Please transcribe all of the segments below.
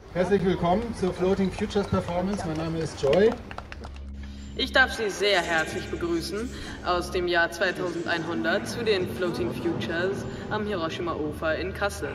Herzlich willkommen zur Floating Futures Performance. Mein Name ist Joy. Ich darf Sie sehr herzlich begrüßen aus dem Jahr 2100 zu den Floating Futures am Hiroshima-Ufer in Kassel.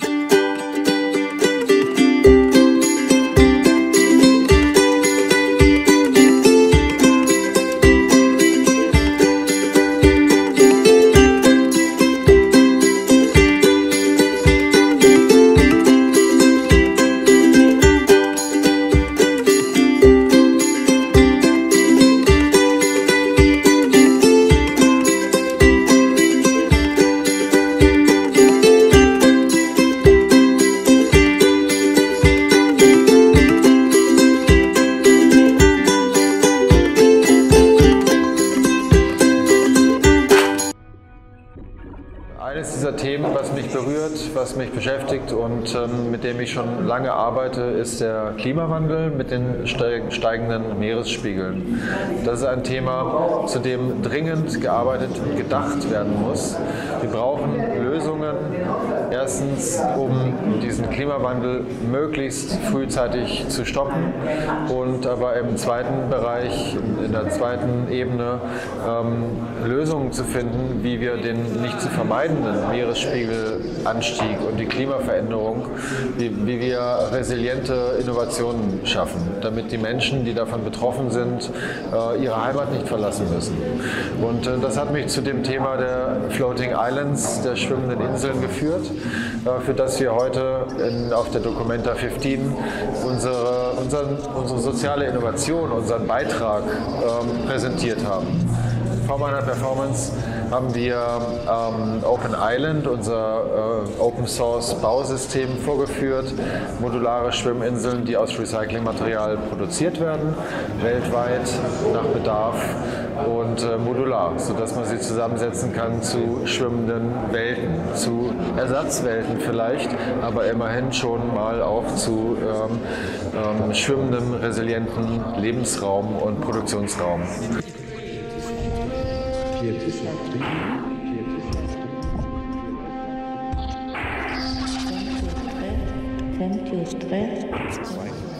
Eines dieser Themen, was mich berührt, was mich beschäftigt und mit dem ich schon lange arbeite, ist der Klimawandel mit den steigenden Meeresspiegeln. Das ist ein Thema, zu dem dringend gearbeitet und gedacht werden muss. Wir brauchen Lösungen, erstens, um diesen Klimawandel möglichst frühzeitig zu stoppen und aber im zweiten Bereich, in der zweiten Ebene, Lösungen zu finden, wie wir den nicht zu vermeidenden Meeresspiegelanstieg und die Klimaveränderung, wie wir resiliente Innovationen schaffen, damit die Menschen, die davon betroffen sind, ihre Heimat nicht verlassen müssen. Und das hat mich zu dem Thema der Floating Islands, der schwimmenden Inseln, geführt, für das wir heute auf der Documenta 15 unsere soziale Innovation, unseren Beitrag präsentiert haben. Vor meiner Performance haben wir Open Island, unser Open Source Bausystem, vorgeführt. Modulare Schwimminseln, die aus Recyclingmaterial produziert werden, weltweit nach Bedarf und modular, sodass man sie zusammensetzen kann zu schwimmenden Welten, zu Ersatzwelten vielleicht, aber immerhin schon mal auch zu schwimmendem, resilienten Lebensraum und Produktionsraum. Senti o stress.